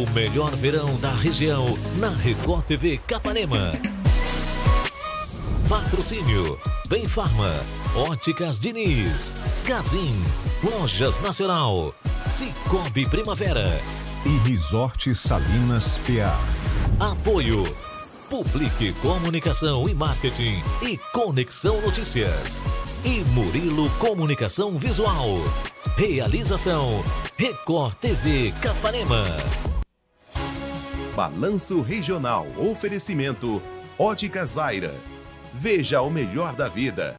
O melhor verão da região na Record TV Capanema. Patrocínio Benfarma, Óticas Diniz, Gazin, Lojas Nacional, Cicobi Primavera e Resort Salinas PA. Apoio Publique Comunicação e Marketing e Conexão Notícias. E Murilo Comunicação Visual. Realização Record TV Capanema. Balanço Regional. Oferecimento Óticas Zaira. Veja o melhor da vida.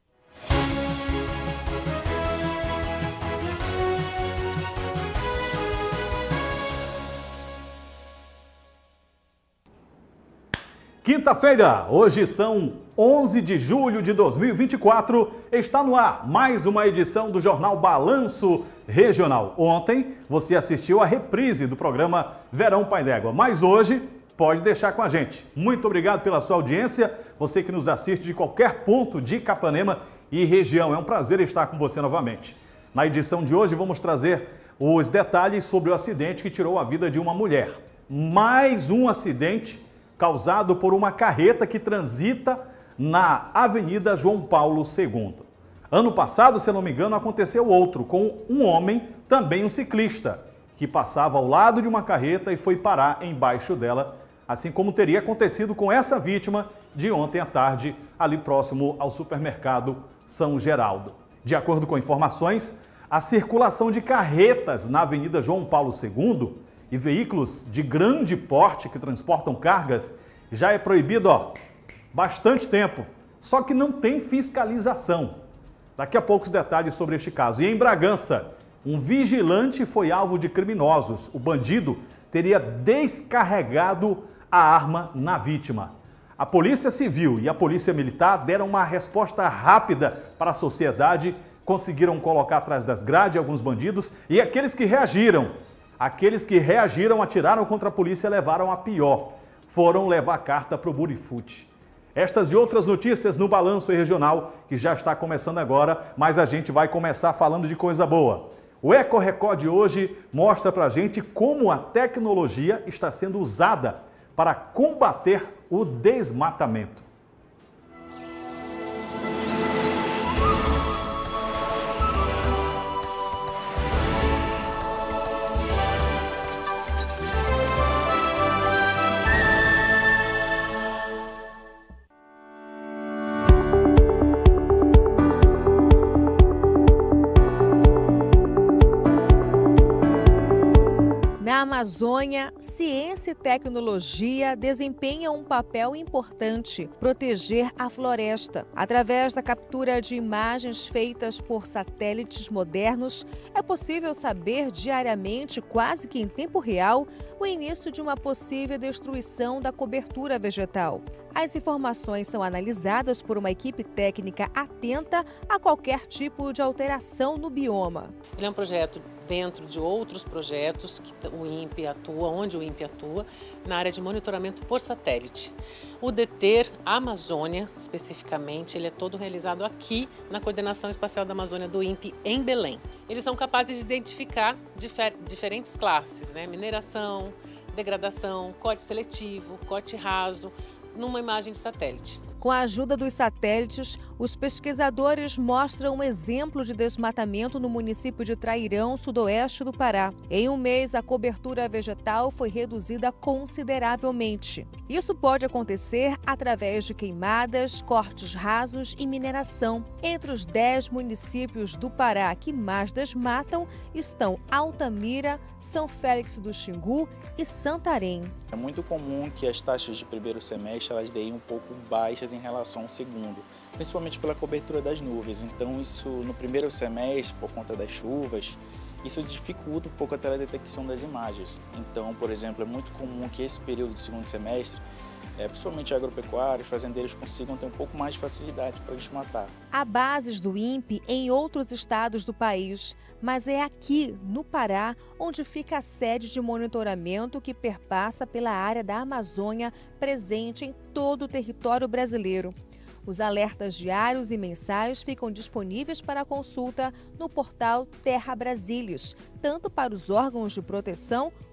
Quinta-feira, hoje são 11 de julho de 2024, está no ar mais uma edição do Jornal Balanço Regional. Ontem você assistiu a reprise do programa Verão Pai d'Égua, mas hoje pode deixar com a gente. Muito obrigado pela sua audiência, você que nos assiste de qualquer ponto de Capanema e região. É um prazer estar com você novamente. Na edição de hoje vamos trazer os detalhes sobre o acidente que tirou a vida de uma mulher. Mais um acidente causado por uma carreta que transita na Avenida João Paulo II. Ano passado, se não me engano, aconteceu outro, com um homem, também um ciclista, que passava ao lado de uma carreta e foi parar embaixo dela, assim como teria acontecido com essa vítima de ontem à tarde, ali próximo ao supermercado São Geraldo. De acordo com informações, a circulação de carretas na Avenida João Paulo II e veículos de grande porte que transportam cargas já é proibido há bastante tempo, só que não tem fiscalização. Daqui a pouco os detalhes sobre este caso. E em Bragança, um vigilante foi alvo de criminosos. O bandido teria descarregado a arma na vítima. A Polícia Civil e a Polícia Militar deram uma resposta rápida para a sociedade, conseguiram colocar atrás das grades alguns bandidos e aqueles que reagiram atiraram contra a polícia e levaram a pior. Foram levar carta para o Burifute. Estas e outras notícias no Balanço Regional, que já está começando agora, mas a gente vai começar falando de coisa boa. O Eco Record de hoje mostra para a gente como a tecnologia está sendo usada para combater o desmatamento. Na Amazônia, ciência e tecnologia desempenham um papel importante: proteger a floresta. Através da captura de imagens feitas por satélites modernos, é possível saber diariamente, quase que em tempo real, o início de uma possível destruição da cobertura vegetal. As informações são analisadas por uma equipe técnica atenta a qualquer tipo de alteração no bioma. Ele é um projeto dentro de outros projetos que o INPE atua, onde o INPE atua, na área de monitoramento por satélite. O DETER Amazônia, especificamente, ele é todo realizado aqui na Coordenação Espacial da Amazônia do INPE, em Belém. Eles são capazes de identificar diferentes classes, né? Mineração, degradação, corte seletivo, corte raso, numa imagem de satélite. Com a ajuda dos satélites, os pesquisadores mostram um exemplo de desmatamento no município de Trairão, sudoeste do Pará. Em um mês, a cobertura vegetal foi reduzida consideravelmente. Isso pode acontecer através de queimadas, cortes rasos e mineração. Entre os 10 municípios do Pará que mais desmatam estão Altamira, São Félix do Xingu e Santarém. É muito comum que as taxas de primeiro semestre elas deem um pouco baixas em relação ao segundo, principalmente pela cobertura das nuvens. Então isso no primeiro semestre, por conta das chuvas, isso dificulta um pouco a teledetecção das imagens. Então, por exemplo, é muito comum que esse período de segundo semestre, principalmente agropecuários, fazendeiros consigam ter um pouco mais de facilidade para desmatar. Há bases do INPE em outros estados do país, mas é aqui, no Pará, onde fica a sede de monitoramento que perpassa pela área da Amazônia, presente em todo o território brasileiro. Os alertas diários e mensais ficam disponíveis para consulta no portal Terra Brasílios, tanto para os órgãos de proteção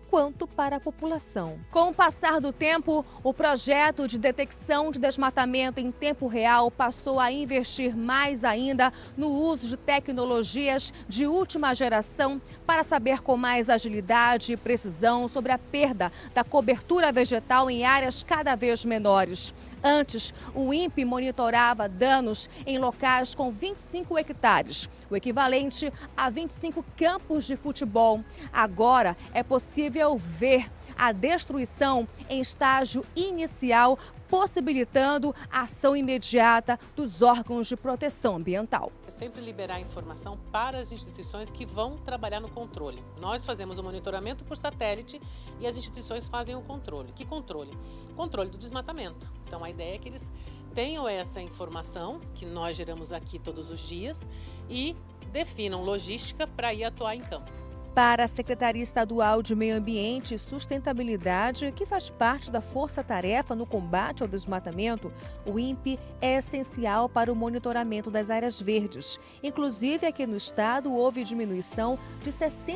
quanto para a população. Com o passar do tempo, o projeto de detecção de desmatamento em tempo real passou a investir mais ainda no uso de tecnologias de última geração para saber com mais agilidade e precisão sobre a perda da cobertura vegetal em áreas cada vez menores. Antes, o INPE monitorava danos em locais com 25 hectares, o equivalente a 25 campos de futebol. Agora é possível ver a destruição em estágio inicial, possibilitando a ação imediata dos órgãos de proteção ambiental. É sempre liberar informação para as instituições que vão trabalhar no controle. Nós fazemos o monitoramento por satélite e as instituições fazem o controle. Que controle? Controle do desmatamento. Então a ideia é que eles tenham essa informação que nós geramos aqui todos os dias e definam logística para ir atuar em campo. Para a Secretaria Estadual de Meio Ambiente e Sustentabilidade, que faz parte da força-tarefa no combate ao desmatamento, o INPE é essencial para o monitoramento das áreas verdes. Inclusive, aqui no estado, houve diminuição de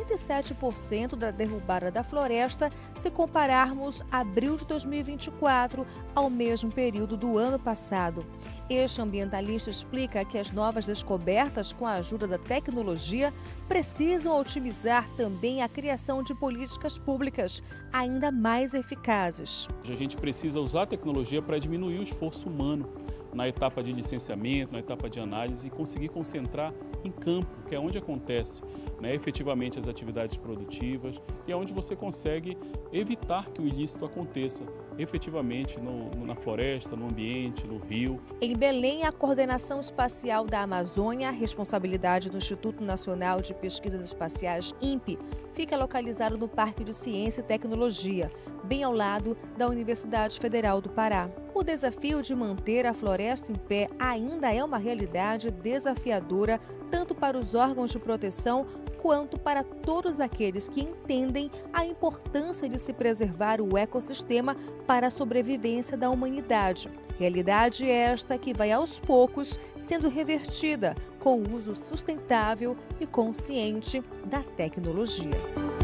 67% da derrubada da floresta se compararmos abril de 2024 ao mesmo período do ano passado. Este ambientalista explica que as novas descobertas com a ajuda da tecnologia precisam otimizar também a criação de políticas públicas ainda mais eficazes. A gente precisa usar a tecnologia para diminuir o esforço humano na etapa de licenciamento, na etapa de análise e conseguir concentrar em campo, que é onde acontece efetivamente as atividades produtivas e é onde você consegue evitar que o ilícito aconteça efetivamente na floresta, no ambiente, no rio. Em Belém, a Coordenação Espacial da Amazônia, responsabilidade do Instituto Nacional de Pesquisas Espaciais, INPE, fica localizado no Parque de Ciência e Tecnologia, bem ao lado da Universidade Federal do Pará. O desafio de manter a floresta em pé ainda é uma realidade desafiadora, tanto para os órgãos de proteção quanto para todos aqueles que entendem a importância de se preservar o ecossistema para a sobrevivência da humanidade. Realidade esta que vai aos poucos sendo revertida com o uso sustentável e consciente da tecnologia.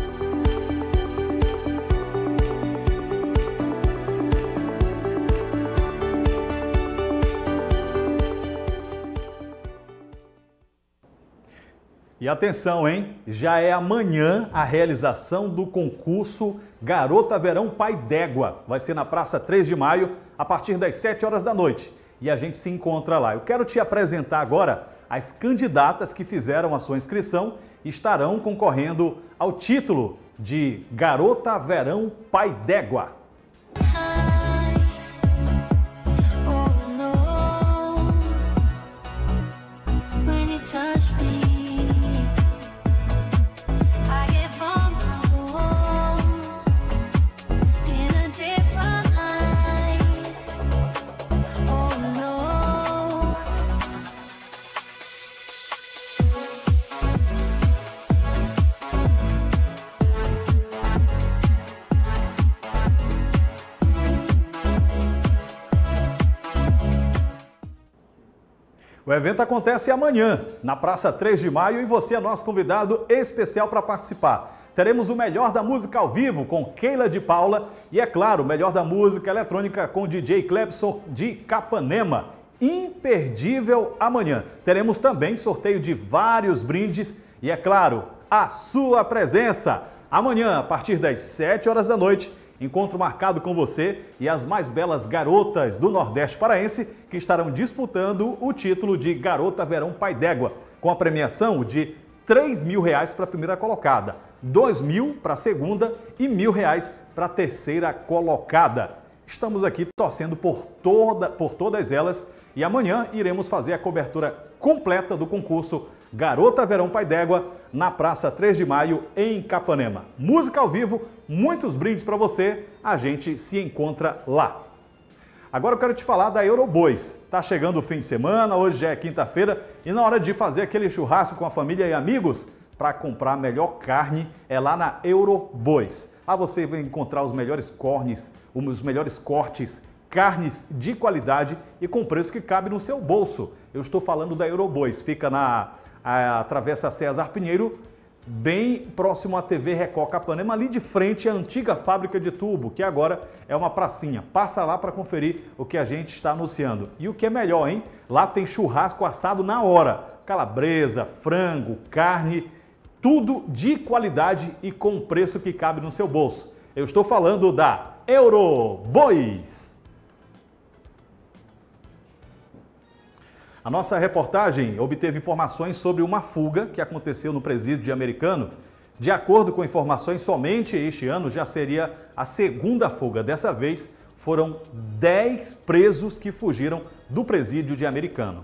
E atenção, hein? Já é amanhã a realização do concurso Garota Verão Pai d'Égua. Vai ser na Praça 3 de Maio, a partir das 7 horas da noite. E a gente se encontra lá. Eu quero te apresentar agora as candidatas que fizeram a sua inscrição e estarão concorrendo ao título de Garota Verão Pai d'Égua. O evento acontece amanhã, na Praça 3 de Maio, e você é nosso convidado especial para participar. Teremos o melhor da música ao vivo com Keila de Paula e, é claro, o melhor da música eletrônica com DJ Clebson de Capanema. Imperdível amanhã. Teremos também sorteio de vários brindes e, é claro, a sua presença. Amanhã, a partir das 7 horas da noite, encontro marcado com você e as mais belas garotas do Nordeste paraense que estarão disputando o título de Garota Verão Pai d'Égua, com a premiação de R$3.000 para a primeira colocada, R$2.000 para a segunda e R$1.000 para a terceira colocada. Estamos aqui torcendo por todas elas e amanhã iremos fazer a cobertura completa do concurso Garota Verão Pai d'Égua na Praça 3 de Maio, em Capanema. Música ao vivo, muitos brindes para você, a gente se encontra lá. Agora eu quero te falar da Eurobois. Tá chegando o fim de semana, hoje já é quinta-feira e na hora de fazer aquele churrasco com a família e amigos, para comprar a melhor carne é lá na Eurobois. Lá você vai encontrar os melhores cortes, carnes de qualidade e com preço que cabe no seu bolso. Eu estou falando da Eurobois, fica na Travessa César Pinheiro, bem próximo à TV Record Capanema, ali de frente à antiga fábrica de tubo, que agora é uma pracinha. Passa lá para conferir o que a gente está anunciando. E o que é melhor, hein? Lá tem churrasco assado na hora. Calabresa, frango, carne, tudo de qualidade e com preço que cabe no seu bolso. Eu estou falando da Eurobois. A nossa reportagem obteve informações sobre uma fuga que aconteceu no presídio de Americano. De acordo com informações, somente este ano já seria a segunda fuga. Dessa vez, foram 10 presos que fugiram do presídio de Americano.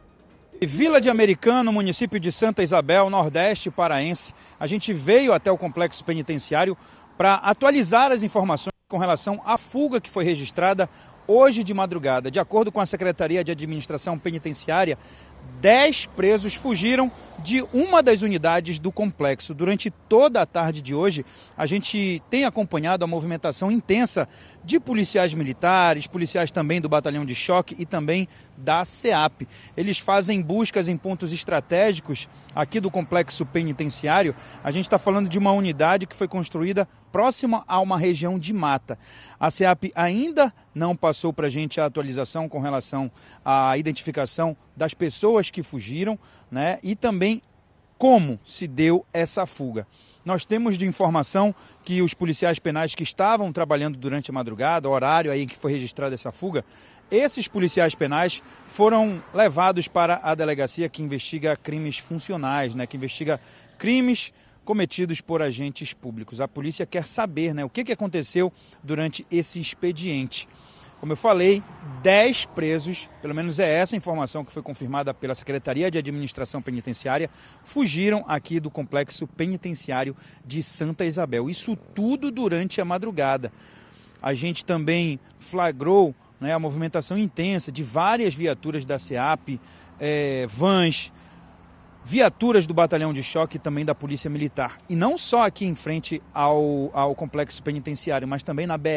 Vila de Americano, município de Santa Isabel, nordeste paraense. A gente veio até o complexo penitenciário para atualizar as informações com relação à fuga que foi registrada hoje de madrugada. De acordo com a Secretaria de Administração Penitenciária, 10 presos fugiram de uma das unidades do complexo. Durante toda a tarde de hoje, a gente tem acompanhado a movimentação intensa de policiais militares, policiais também do Batalhão de Choque e também da SEAP. Eles fazem buscas em pontos estratégicos aqui do complexo penitenciário. A gente está falando de uma unidade que foi construída próxima a uma região de mata. A SEAP ainda não passou para a gente a atualização com relação à identificação das pessoas que fugiram, né, e também como se deu essa fuga. Nós temos de informação que os policiais penais que estavam trabalhando durante a madrugada, horário aí que foi registrada essa fuga, esses policiais penais foram levados para a delegacia que investiga crimes funcionais, né, que investiga crimes cometidos por agentes públicos. A polícia quer saber, né, o que aconteceu durante esse expediente. Como eu falei, 10 presos, pelo menos é essa informação que foi confirmada pela Secretaria de Administração Penitenciária, fugiram aqui do complexo penitenciário de Santa Isabel. Isso tudo durante a madrugada. A gente também flagrou, né, a movimentação intensa de várias viaturas da SEAP, vans, viaturas do Batalhão de Choque e também da Polícia Militar. E não só aqui em frente ao complexo penitenciário, mas também na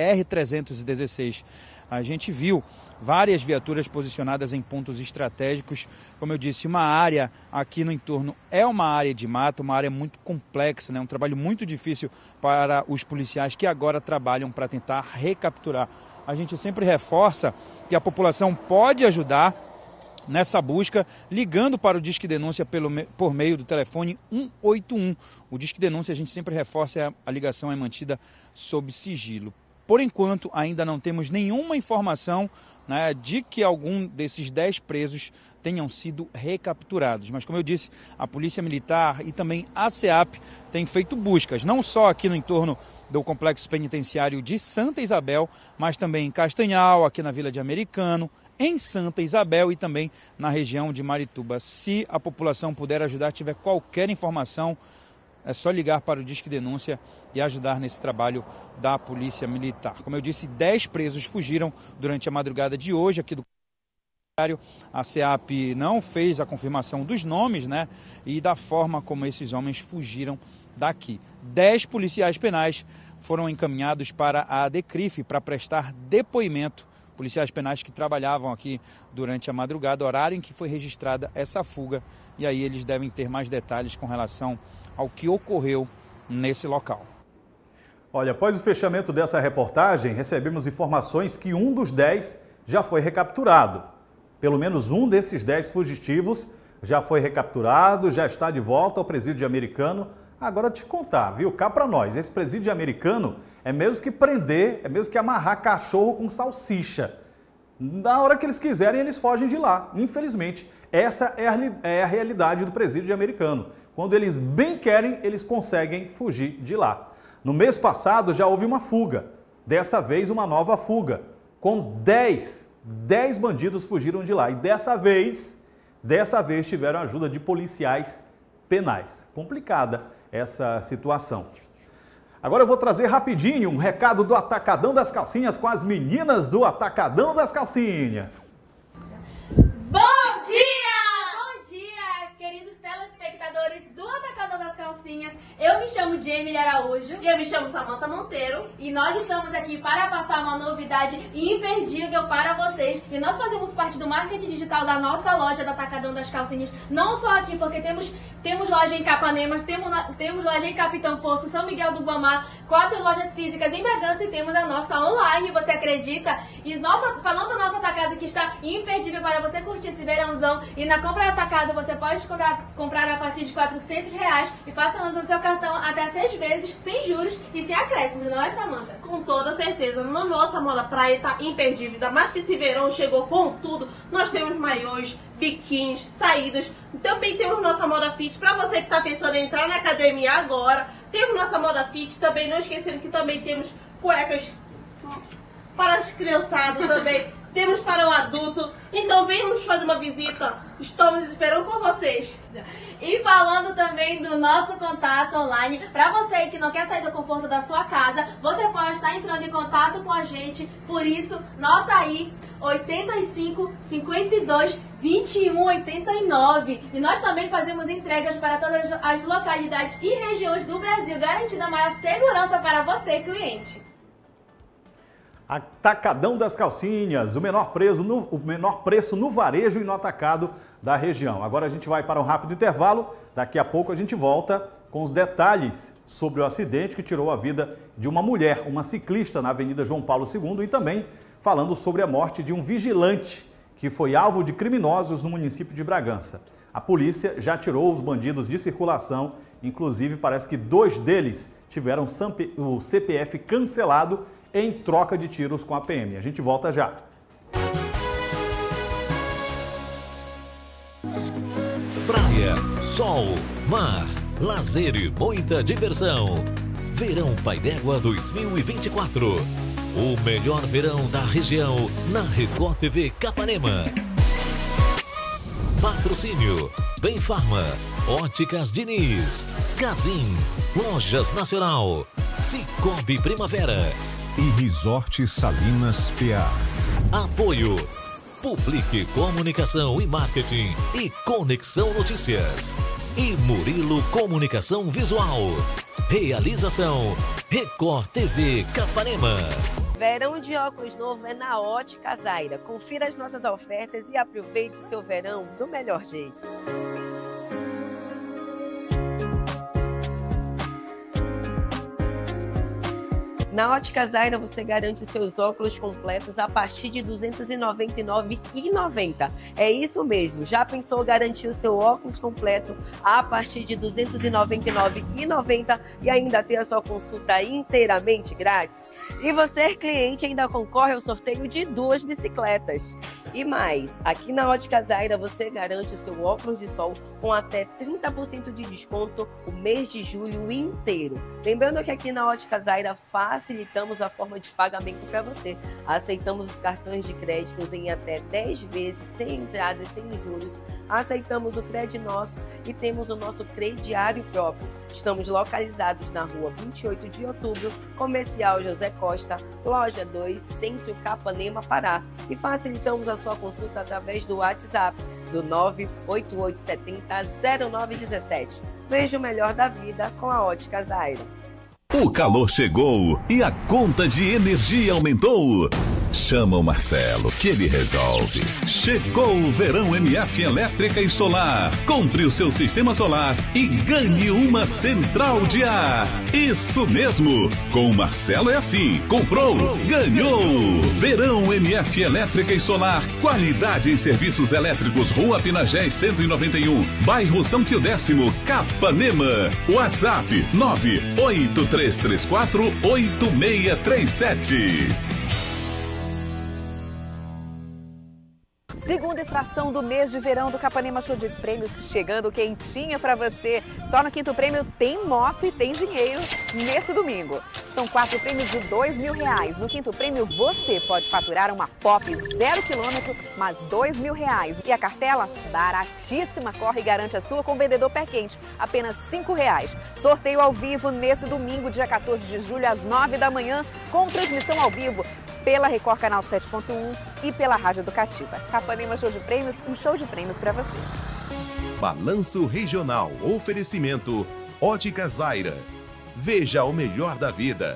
BR-316. A gente viu várias viaturas posicionadas em pontos estratégicos. Como eu disse, uma área aqui no entorno é uma área de mata, uma área muito complexa, né? Um trabalho muito difícil para os policiais que agora trabalham para tentar recapturar. A gente sempre reforça que a população pode ajudar nessa busca, ligando para o Disque Denúncia por meio do telefone 181. O Disque Denúncia, a gente sempre reforça, a ligação é mantida sob sigilo. Por enquanto, ainda não temos nenhuma informação, né, de que algum desses 10 presos tenham sido recapturados. Mas, como eu disse, a Polícia Militar e também a SEAP têm feito buscas, não só aqui no entorno do complexo penitenciário de Santa Isabel, mas também em Castanhal, aqui na Vila de Americano, em Santa Isabel e também na região de Marituba. Se a população puder ajudar, tiver qualquer informação, é só ligar para o Disque Denúncia e ajudar nesse trabalho da Polícia Militar. Como eu disse, 10 presos fugiram durante a madrugada de hoje aqui do penitenciário. A SEAP não fez a confirmação dos nomes, né, e da forma como esses homens fugiram daqui. 10 policiais penais foram encaminhados para a DECRIF para prestar depoimento. Policiais penais que trabalhavam aqui durante a madrugada, horário em que foi registrada essa fuga. E aí eles devem ter mais detalhes com relação ao que ocorreu nesse local. Olha, após o fechamento dessa reportagem, recebemos informações que um dos 10 já foi recapturado. Pelo menos um desses 10 fugitivos já foi recapturado, já está de volta ao presídio de Americano. Agora te contar, viu? Cá para nós, esse presídio de Americano é mesmo que prender, é mesmo que amarrar cachorro com salsicha. Na hora que eles quiserem, eles fogem de lá. Infelizmente, essa é a realidade do presídio de Americano. Quando eles bem querem, eles conseguem fugir de lá. No mês passado já houve uma fuga. Dessa vez, uma nova fuga. Com 10 bandidos fugiram de lá. E dessa vez tiveram ajuda de policiais penais. Complicada essa situação. Agora eu vou trazer rapidinho um recado do Atacadão das Calcinhas com as meninas do Atacadão das Calcinhas. Bom dia! Bom dia, queridos telespectadores do Atacadão das Calcinhas. calcinhas. Eu me chamo Jamie Araújo. E eu me chamo Samantha Monteiro. E nós estamos aqui para passar uma novidade imperdível para vocês. E nós fazemos parte do marketing digital da nossa loja da Atacadão das Calcinhas. Não só aqui, porque temos loja em Capanema, temos loja em Capitão Poço, São Miguel do Guamá, 4 lojas físicas em Bragança e temos a nossa online, você acredita? E falando da nossa atacado que está imperdível para você curtir esse verãozão. E na compra atacado você pode comprar a partir de R$400 e passando no seu cartão até 6 vezes, sem juros e sem acréscimos, não é, Samantha? Com toda certeza. Na nossa moda praia está imperdível. Ainda mais que esse verão chegou com tudo. Nós temos maiôs, biquínis, saídas. Também temos nossa moda fit. Para você que está pensando em entrar na academia agora, temos nossa moda fit. Também não esquecendo que também temos cuecas para as criançadas também. Temos para o adulto. Então venhamos fazer uma visita. Estamos esperando por vocês. E falando também do nosso contato online, para você que não quer sair do conforto da sua casa, você pode estar entrando em contato com a gente. Por isso, nota aí 85 52 21 89. E nós também fazemos entregas para todas as localidades e regiões do Brasil, garantindo a maior segurança para você, cliente. Atacadão das Calcinhas, o menor preço no varejo e no atacado da região. Agora a gente vai para um rápido intervalo. Daqui a pouco a gente volta com os detalhes sobre o acidente que tirou a vida de uma mulher, uma ciclista na Avenida João Paulo II, e também falando sobre a morte de um vigilante que foi alvo de criminosos no município de Bragança. A polícia já tirou os bandidos de circulação, inclusive parece que 2 deles tiveram o CPF cancelado em troca de tiros com a PM. A gente volta já. Praia, sol, mar, lazer e muita diversão. Verão Pai d'Égua 2024. O melhor verão da região na Record TV Capanema. Patrocínio Bem Farma, Óticas Diniz, Gazin, Lojas Nacional, Cicobi Primavera e Resort Salinas PA. Apoio Publique Comunicação e Marketing e Conexão Notícias. E Murilo Comunicação Visual. Realização Record TV Capanema. Verão de óculos novo é na Ótica Zaira. Confira as nossas ofertas e aproveite o seu verão do melhor jeito. Na Ótica Zaira você garante seus óculos completos a partir de R$ 299,90. É isso mesmo, já pensou garantir o seu óculos completo a partir de R$ 299,90 e ainda ter a sua consulta inteiramente grátis? E você, cliente, ainda concorre ao sorteio de 2 bicicletas. E mais, aqui na Ótica Zaira você garante o seu óculos de sol com até 30% de desconto o mês de julho inteiro. Lembrando que aqui na Ótica Zaira facilitamos a forma de pagamento para você. Aceitamos os cartões de crédito em até 10 vezes, sem entrada e sem juros. Aceitamos o Cred Nosso e temos o nosso crediário próprio. Estamos localizados na rua 28 de outubro, Comercial José Costa, Loja 2, Centro Capanema, Pará. E facilitamos a sua consulta através do WhatsApp do 988700917. Veja o melhor da vida com a Ótica Zaira. O calor chegou e a conta de energia aumentou. Chama o Marcelo que ele resolve. Chegou o verão MF Elétrica e Solar. Compre o seu sistema solar e ganhe uma central de ar. Isso mesmo. Com o Marcelo é assim. Comprou, ganhou. Verão MF Elétrica e Solar. Qualidade em serviços elétricos. Rua Pinagés 191. Bairro São Pio X, Capanema. WhatsApp 983348637. Segunda extração do mês de verão do Capanema Show de Prêmios chegando quentinha para você. Só no quinto prêmio tem moto e tem dinheiro nesse domingo. São 4 prêmios de R$2.000. No quinto prêmio você pode faturar uma Pop 0 km, mas R$2.000. E a cartela baratíssima, corre e garante a sua com vendedor pé quente, apenas R$5. Sorteio ao vivo nesse domingo, dia 14 de julho, às 9 da manhã, com transmissão ao vivo pela Record Canal 7.1 e pela Rádio Educativa. Capanema Show de Prêmios, um show de prêmios para você. Balanço Regional. Oferecimento Óticas Zaira. Veja o melhor da vida.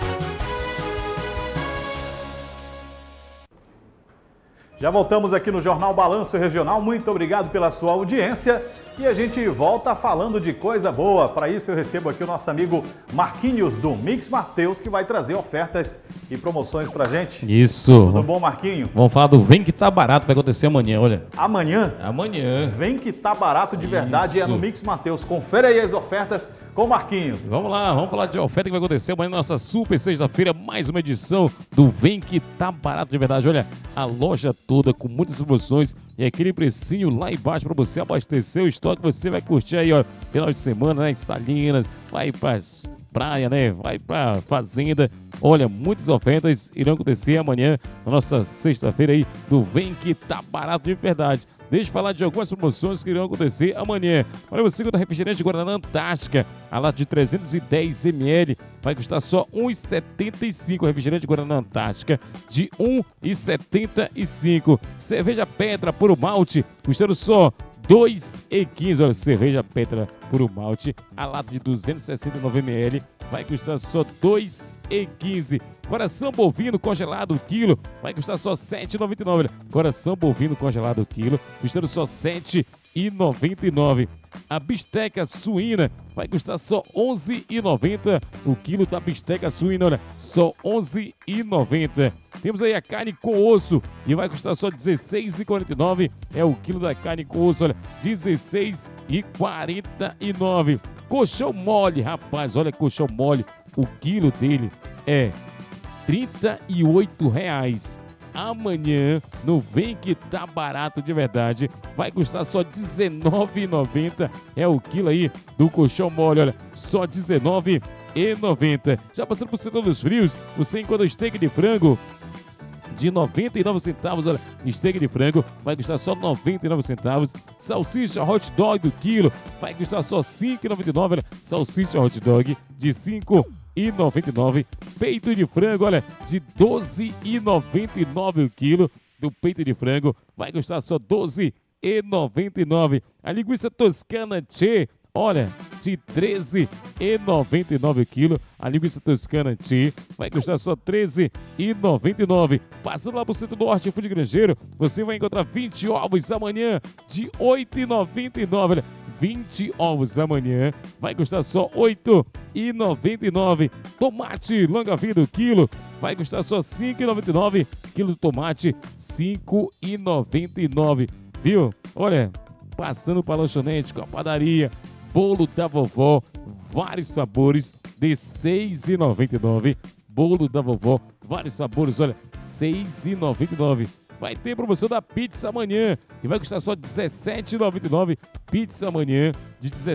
Já voltamos aqui no Jornal Balanço Regional. Muito obrigado pela sua audiência. E a gente volta falando de coisa boa. Para isso eu recebo aqui o nosso amigo Marquinhos do Mix Mateus, que vai trazer ofertas e promoções pra gente. Isso. Tudo bom, Marquinho? Vamos falar do Vem Que Tá Barato, vai acontecer amanhã, olha. Amanhã? Amanhã. Vem Que Tá Barato de verdade, é no Mix Mateus. Confere aí as ofertas com o Marquinhos. Vamos lá, vamos falar de oferta que vai acontecer amanhã na nossa super sexta-feira, mais uma edição do Vem Que Tá Barato de verdade. Olha, a loja toda com muitas promoções e aquele precinho lá embaixo para você abastecer o estoque. Você vai curtir aí, ó, final de semana, né, em Salinas, vai para praia, né, vai para fazenda. Olha, muitas ofertas irão acontecer amanhã, na nossa sexta-feira aí, do Vem Que Tá Barato de verdade. Deixa eu falar de algumas promoções que irão acontecer amanhã. Olha, você com o refrigerante Guaraná Antártica, a lata de 310 ml, vai custar só R$ 1,75. Refrigerante Guaraná Antártica de R$ 1,75. Cerveja Petra Puro Malte, custando só R$ 2,15. Olha, cerveja Petra Puro Malte, a lata de 269 ml, vai custar só R$ 2,15. Coração bovino congelado quilo, vai custar só R$ 7,99. Coração bovino congelado quilo, custando só R$ 7,99. A bisteca suína vai custar só R$ 11,90. O quilo da bisteca suína, olha, só R$ 11,90. Temos aí a carne com osso e vai custar só R$ 16,49. É o quilo da carne com osso, olha, R$ 16,49. Colchão mole, rapaz, olha, colchão mole, o quilo dele é R$ 38,00. Amanhã, no Vem Que Tá Barato de verdade, vai custar só R$ 19,90. É o quilo aí do colchão mole, olha, só R$ 19,90. Já passando por setor dos frios, você encontra o steak de frango de 99 centavos, olha, steak de frango vai custar só 99 centavos. Salsicha hot dog do quilo vai custar só 5,99, olha, salsicha hot dog de 5,99. Peito de frango, olha, de 12,99 o quilo do peito de frango vai custar só 12,99. A linguiça toscana Tchê, olha, de 13,99 o quilo. A linguiça toscana Tchê vai custar só 13,99. Passando lá pro centro do Hortifruti Grangeiro, você vai encontrar 20 ovos amanhã de 8,99. Olha, 20 ovos amanhã vai custar só R$ 8,99. Tomate longa vida o quilo vai custar só R$ 5,99. Quilo de tomate R$ 5,99. Viu? Olha, passando para a lanchonete com a padaria, bolo da vovó, vários sabores de R$ 6,99. Bolo da vovó, vários sabores, olha, R$ 6,99. Vai ter promoção da pizza amanhã, que vai custar só R$ 17,99. Pizza amanhã de R$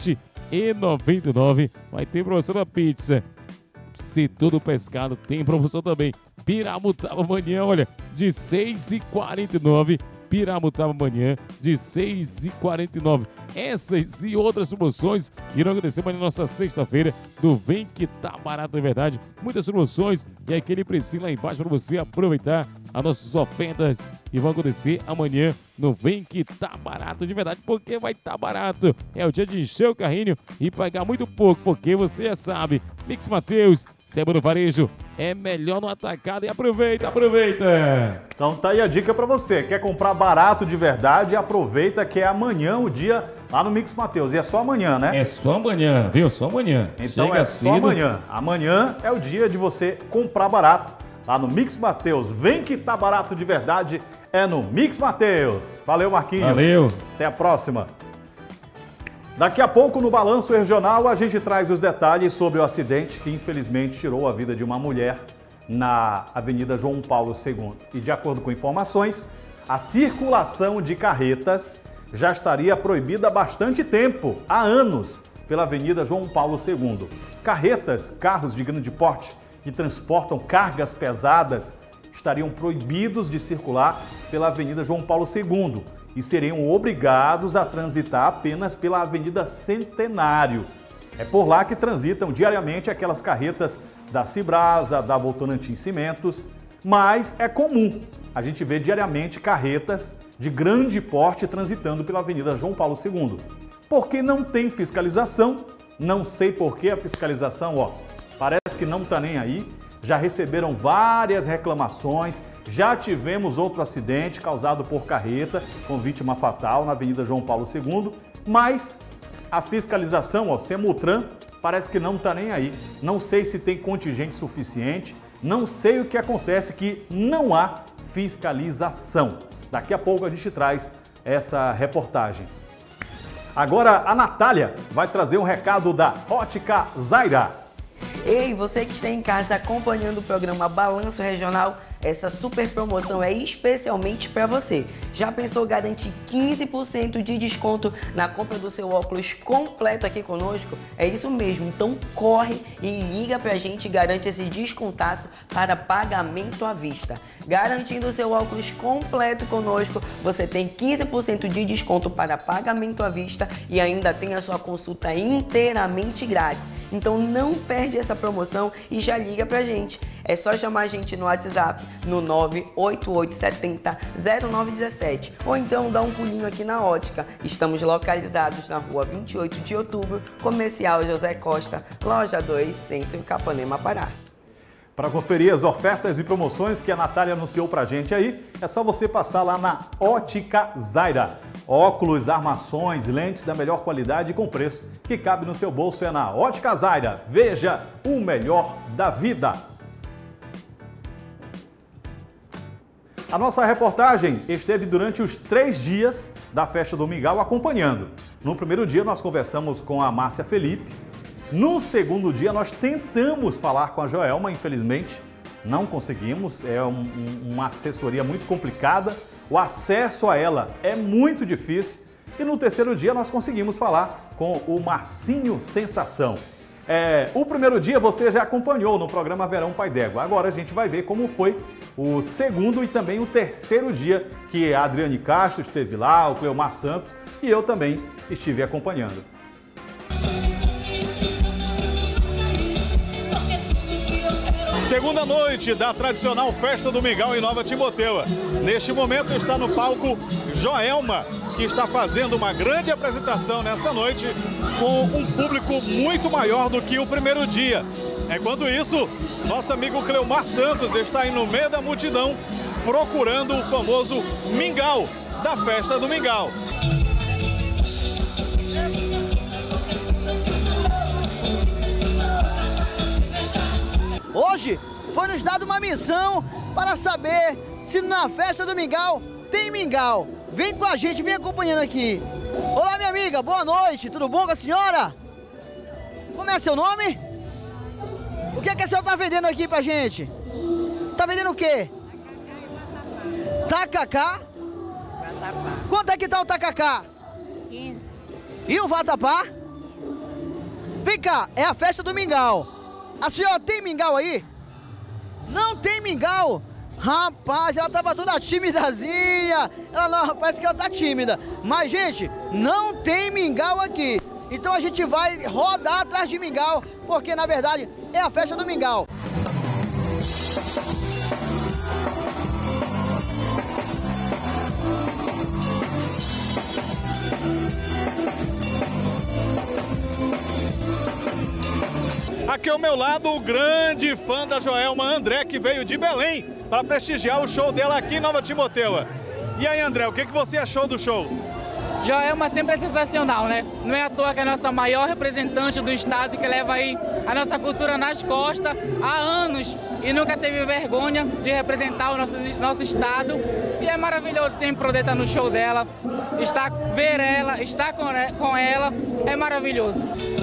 17,99. Vai ter promoção da pizza. Setor do pescado tem promoção também. Piramutaba amanhã, olha, de R$ 6,49. Piramutaba amanhã de R$ 6,49. Essas e outras promoções irão acontecer amanhã na nossa sexta-feira do Vem Que Tá Barato de verdade. Muitas promoções e aquele precinho lá embaixo para você aproveitar as nossas ofertas que vão acontecer amanhã no Vem Que Tá Barato de verdade, porque vai estar barato. É o dia de encher o carrinho e pagar muito pouco, porque você já sabe, Mix Mateus, Seba no Varejo, é melhor no atacado e aproveita, aproveita! Então tá aí a dica para você, quer comprar barato de verdade, aproveita que é amanhã o dia lá no Mix Mateus, e é só amanhã, né? É só amanhã, viu? Só amanhã. Então Chega é só cedo. amanhã. Amanhã é o dia de você comprar barato lá no Mix Mateus. Vem que tá barato de verdade, é no Mix Mateus. Valeu, Marquinhos. Valeu. Até a próxima. Daqui a pouco, no Balanço Regional, a gente traz os detalhes sobre o acidente que, infelizmente, tirou a vida de uma mulher na Avenida João Paulo II. E, de acordo com informações, a circulação de carretas já estaria proibida há bastante tempo, há anos, pela Avenida João Paulo II. Carretas, carros de grande porte que transportam cargas pesadas, estariam proibidos de circular pela Avenida João Paulo II e seriam obrigados a transitar apenas pela Avenida Centenário. É por lá que transitam diariamente aquelas carretas da Cibrasa, da Votorantim Cimentos, mas é comum a gente ver diariamente carretas de grande porte transitando pela Avenida João Paulo II. Porque não tem fiscalização Não sei por que a fiscalização, ó, parece que não está nem aí. Já receberam várias reclamações, já tivemos outro acidente causado por carreta com vítima fatal na Avenida João Paulo II, mas a fiscalização, ó, Semutran, parece que não está nem aí. Não sei se tem contingente suficiente, não sei o que acontece, que não há fiscalização. Daqui a pouco a gente traz essa reportagem. Agora a Natália vai trazer um recado da Ótica Zaira. Ei, você que está em casa acompanhando o programa Balanço Regional, essa super promoção é especialmente para você. Já pensou garantir 15% de desconto na compra do seu óculos completo aqui conosco? É isso mesmo, então corre e liga pra gente e garante esse descontaço para pagamento à vista. Garantindo o seu óculos completo conosco, você tem 15% de desconto para pagamento à vista e ainda tem a sua consulta inteiramente grátis. Então não perde essa promoção e já liga pra gente. É só chamar a gente no WhatsApp no 988700917 ou então dá um pulinho aqui na Ótica. Estamos localizados na rua 28 de outubro, Comercial José Costa, loja 2, Centro Capanema, Pará. Para conferir as ofertas e promoções que a Natália anunciou pra gente aí, é só você passar lá na Ótica Zaira. Óculos, armações, lentes da melhor qualidade e com preço que cabe no seu bolso é na Ótica Zaira. Veja o melhor da vida. A nossa reportagem esteve durante os 3 dias da Festa do Mingau acompanhando. No primeiro dia nós conversamos com a Márcia Felipe. No segundo dia nós tentamos falar com a Joelma, infelizmente não conseguimos. É uma assessoria muito complicada. O acesso a ela é muito difícil. E no terceiro dia nós conseguimos falar com o Marcinho Sensação. O primeiro dia você já acompanhou no programa Verão Pai d'Égua. Agora a gente vai ver como foi o segundo e também o terceiro dia que a Adriane Castro esteve lá, o Cleomar Santos e eu também estive acompanhando. Segunda noite da tradicional Festa do Mingau em Nova Timoteua. Neste momento está no palco Joelma, que está fazendo uma grande apresentação nessa noite com um público muito maior do que o primeiro dia. Enquanto isso, nosso amigo Cleomar Santos está aí no meio da multidão procurando o famoso mingau da Festa do Mingau. Hoje foi nos dada uma missão para saber se na Festa do Mingau tem mingau. Vem com a gente, vem acompanhando aqui. Olá, minha amiga, boa noite, tudo bom com a senhora? Como é seu nome? O que é que a senhora tá vendendo aqui pra gente? Tá vendendo o quê? Tacacá? Vatapá. Quanto é que tá o tacacá? 15. E o vatapá? Vem cá, é a Festa do Mingau. A senhora tem mingau aí? Não tem mingau? Rapaz, ela tava toda timidazinha. Ela não, parece que ela tá tímida. Mas, gente, não tem mingau aqui. Então a gente vai rodar atrás de mingau, porque, na verdade, é a Festa do Mingau. Aqui ao meu lado, o grande fã da Joelma, André, que veio de Belém para prestigiar o show dela aqui em Nova Timoteua. E aí, André, o que você achou do show? Joelma sempre é sensacional, né? Não é à toa que é a nossa maior representante do estado, que leva aí a nossa cultura nas costas há anos e nunca teve vergonha de representar o nosso estado. E é maravilhoso sempre poder estar no show dela, ver ela, estar com ela, é maravilhoso.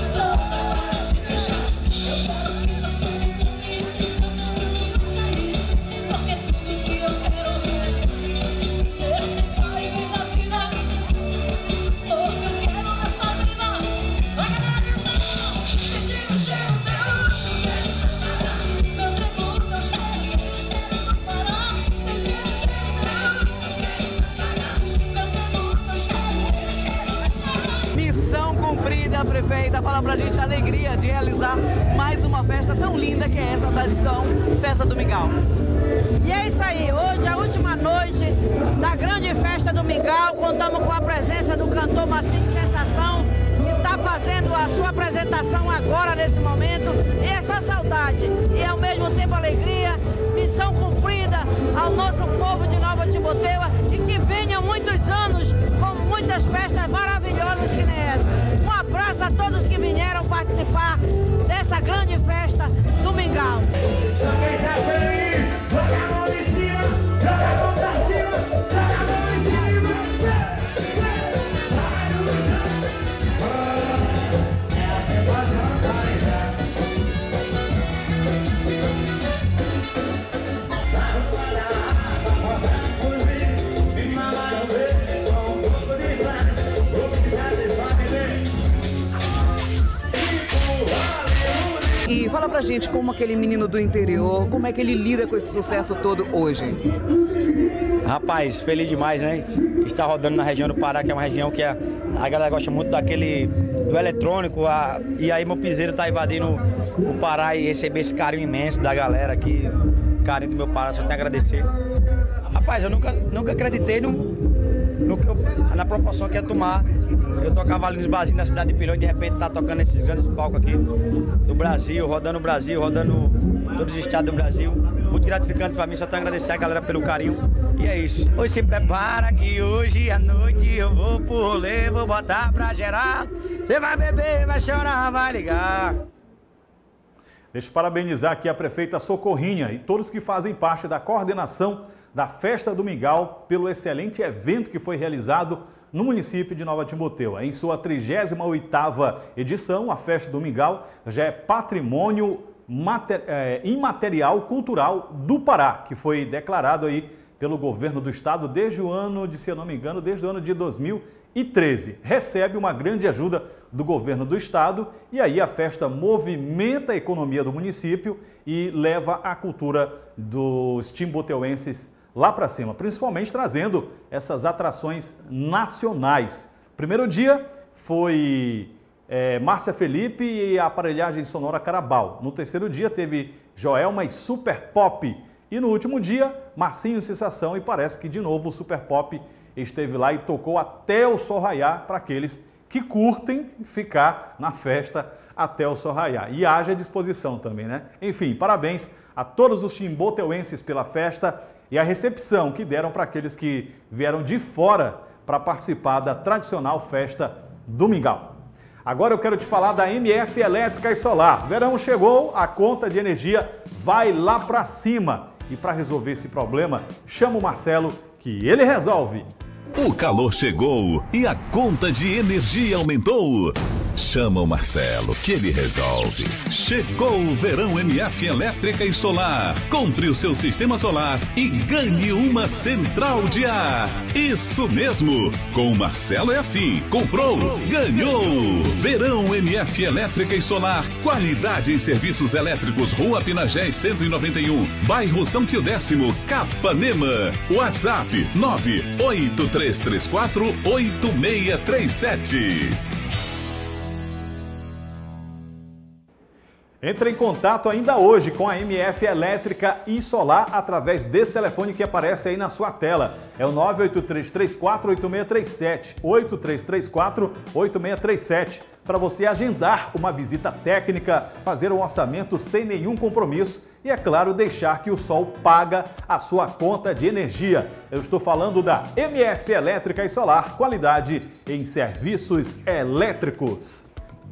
A prefeita fala pra gente a alegria de realizar mais uma festa tão linda que é essa tradição, Festa do Mingau. E é isso aí, hoje é a última noite da grande Festa do Mingau, contamos com a presença do cantor Marcinho Sensação, que tá fazendo a sua apresentação agora, nesse momento. E é só saudade e ao mesmo tempo alegria, missão cumprida ao nosso povo de Nova Timboteua e que venham muitos anos com muitas festas maravilhosas que nem essa. Um abraço a todos que vieram participar dessa grande festa do Mingau. Só quem tá feliz, joga a mão em cima, joga a mão pra cima, joga a mão em cima. Sai do chão, é a sensação da vida. Na rua da água, bota fugir, me mandaram ver, com um pouco de sal, um pouco de satisfação, bebê. E fala pra gente como aquele menino do interior, como é que ele lida com esse sucesso todo hoje? Rapaz, feliz demais, né? Estar rodando na região do Pará, que é uma região que a galera gosta muito do eletrônico, e aí meu piseiro tá invadindo o Pará e receber esse carinho imenso da galera aqui, carinho do meu Pará, só tenho a agradecer. Rapaz, eu nunca acreditei na proporção que ia tomar. Eu tocava ali nos barzinhos da cidade de Pilhões e de repente tá tocando esses grandes palcos aqui do Brasil, rodando todos os estados do Brasil. Muito gratificante pra mim, só tenho a agradecer a galera pelo carinho. E é isso. Hoje se prepara que hoje à noite eu vou pro rolê, vou botar pra gerar. Você vai beber, vai chorar, vai ligar. Deixa eu parabenizar aqui a prefeita Socorrinha e todos que fazem parte da coordenação da Festa do Mingau pelo excelente evento que foi realizado no município de Nova Timboteua. Em sua 38ª edição, a Festa do Mingau já é patrimônio imaterial cultural do Pará, que foi declarado aí pelo governo do estado desde o ano, se eu não me engano, desde o ano de 2013. Recebe uma grande ajuda do governo do estado e aí a festa movimenta a economia do município e leva a cultura dos timboteuenses lá para cima, principalmente trazendo essas atrações nacionais. Primeiro dia foi Márcia Felipe e a aparelhagem sonora Carabal. No terceiro dia teve Joelma e Super Pop. E no último dia, Marcinho Sensação, e parece que de novo o Super Pop esteve lá e tocou até o sol raiar para aqueles que curtem ficar na festa até o sol raiar. E haja disposição também, né? Enfim, parabéns a todos os timboteuenses pela festa e a recepção que deram para aqueles que vieram de fora para participar da tradicional festa do Mingau. Agora eu quero te falar da MF Elétrica e Solar. Verão chegou, a conta de energia vai lá para cima. E para resolver esse problema, chama o Marcelo que ele resolve. O calor chegou e a conta de energia aumentou. Chama o Marcelo que ele resolve. Chegou o verão MF Elétrica e Solar. Compre o seu sistema solar e ganhe uma central de ar. Isso mesmo. Com o Marcelo é assim. Comprou, ganhou. Verão MF Elétrica e Solar. Qualidade em serviços elétricos. Rua Pinagés 191. Bairro São Pio X, Capanema. WhatsApp 983348637. Entre em contato ainda hoje com a MF Elétrica e Solar através desse telefone que aparece aí na sua tela. É o 983348637, 83348637, para você agendar uma visita técnica, fazer um orçamento sem nenhum compromisso e, é claro, deixar que o sol paga a sua conta de energia. Eu estou falando da MF Elétrica e Solar, qualidade em serviços elétricos.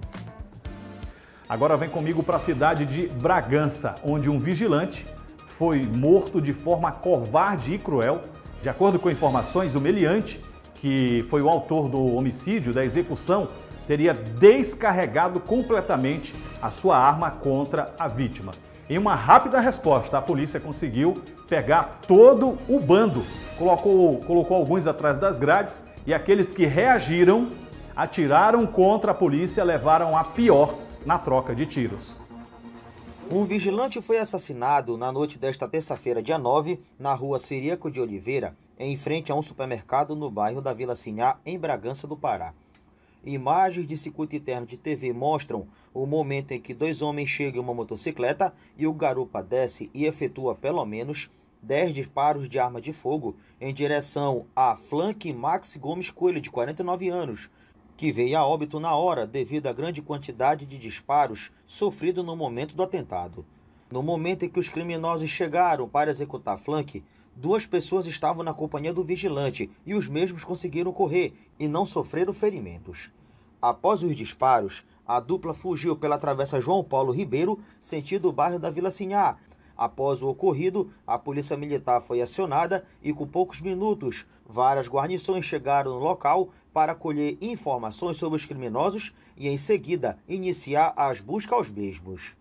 Agora vem comigo para a cidade de Bragança, onde um vigilante foi morto de forma covarde e cruel. De acordo com informações, o meliante, que foi o autor do homicídio, da execução, teria descarregado completamente a sua arma contra a vítima. Em uma rápida resposta, a polícia conseguiu pegar todo o bando, colocou alguns atrás das grades e aqueles que reagiram, atiraram contra a polícia, levaram a pior na troca de tiros. Um vigilante foi assassinado na noite desta terça-feira, dia 9, na rua Ciriaco de Oliveira, em frente a um supermercado no bairro da Vila Sinhá, em Bragança do Pará. Imagens de circuito interno de TV mostram o momento em que dois homens chegam em uma motocicleta e o garupa desce e efetua pelo menos 10 disparos de arma de fogo em direção a Flank Max Gomes Coelho, de 49 anos, que veio a óbito na hora devido à grande quantidade de disparos sofridos no momento do atentado. No momento em que os criminosos chegaram para executar flanque, 2 pessoas estavam na companhia do vigilante e os mesmos conseguiram correr e não sofreram ferimentos. Após os disparos, a dupla fugiu pela Travessa João Paulo Ribeiro, sentido o bairro da Vila Sinhá. Após o ocorrido, a polícia militar foi acionada e, com poucos minutos, várias guarnições chegaram no local para colher informações sobre os criminosos e, em seguida, iniciar as buscas aos mesmos.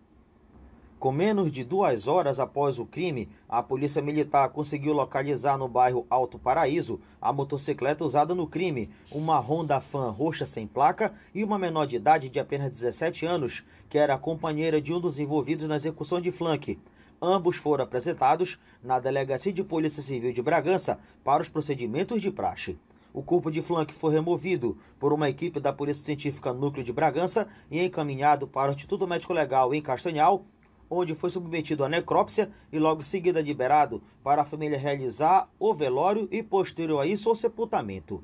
Com menos de 2 horas após o crime, a polícia militar conseguiu localizar no bairro Alto Paraíso a motocicleta usada no crime, uma Honda Fan roxa sem placa e uma menor de idade de apenas 17 anos, que era a companheira de um dos envolvidos na execução de flanque. Ambos foram apresentados na Delegacia de Polícia Civil de Bragança para os procedimentos de praxe. O corpo de flanque foi removido por uma equipe da Polícia Científica Núcleo de Bragança e encaminhado para o Instituto Médico Legal em Castanhal, onde foi submetido à necrópsia e logo em seguida liberado para a família realizar o velório e posterior a isso o sepultamento.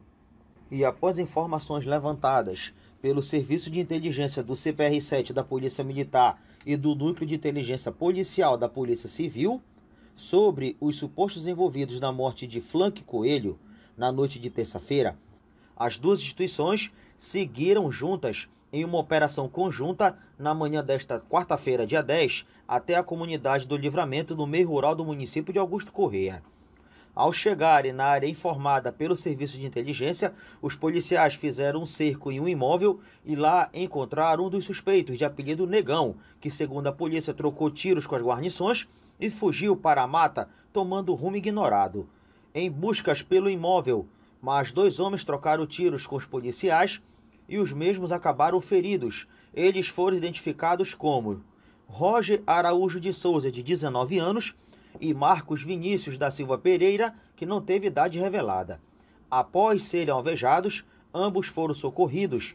E após informações levantadas pelo Serviço de Inteligência do CPR-7 da Polícia Militar e do Núcleo de Inteligência Policial da Polícia Civil sobre os supostos envolvidos na morte de Flanque Coelho na noite de terça-feira, as 2 instituições seguiram juntas em uma operação conjunta na manhã desta quarta-feira, dia 10, até a comunidade do Livramento, no meio rural do município de Augusto Corrêa. Ao chegarem na área informada pelo Serviço de Inteligência, os policiais fizeram um cerco em um imóvel e lá encontraram um dos suspeitos, de apelido Negão, que, segundo a polícia, trocou tiros com as guarnições e fugiu para a mata, tomando rumo ignorado. Em buscas pelo imóvel, mas 2 homens trocaram tiros com os policiais e os mesmos acabaram feridos. Eles foram identificados como Roger Araújo de Souza, de 19 anos, e Marcos Vinícius da Silva Pereira, que não teve idade revelada. Após serem alvejados, ambos foram socorridos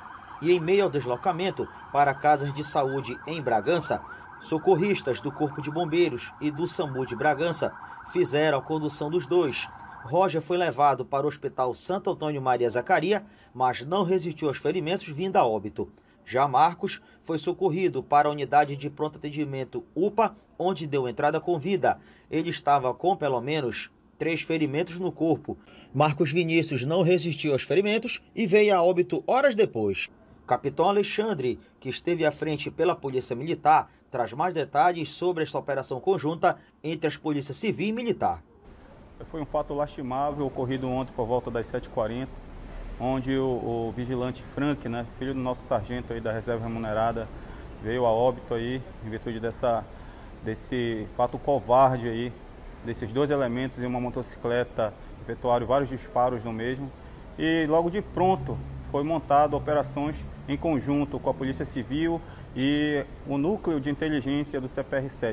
e, em meio ao deslocamento para casas de saúde em Bragança, socorristas do Corpo de Bombeiros e do SAMU de Bragança fizeram a condução dos 2. Roger foi levado para o Hospital Santo Antônio Maria Zacaria, mas não resistiu aos ferimentos vindo a óbito. Já Marcos foi socorrido para a unidade de pronto atendimento UPA, onde deu entrada com vida. Ele estava com pelo menos 3 ferimentos no corpo. Marcos Vinícius não resistiu aos ferimentos e veio a óbito horas depois. Capitão Alexandre, que esteve à frente pela Polícia Militar, traz mais detalhes sobre esta operação conjunta entre as Polícias Civil e Militar. Foi um fato lastimável ocorrido ontem por volta das 7h40, onde o vigilante Frank, filho do nosso sargento aí da Reserva Remunerada, veio a óbito aí em virtude desse fato covarde aí, desses 2 elementos em uma motocicleta, efetuaram vários disparos no mesmo e logo de pronto foi montado operações em conjunto com a Polícia Civil e o Núcleo de Inteligência do CPR-7.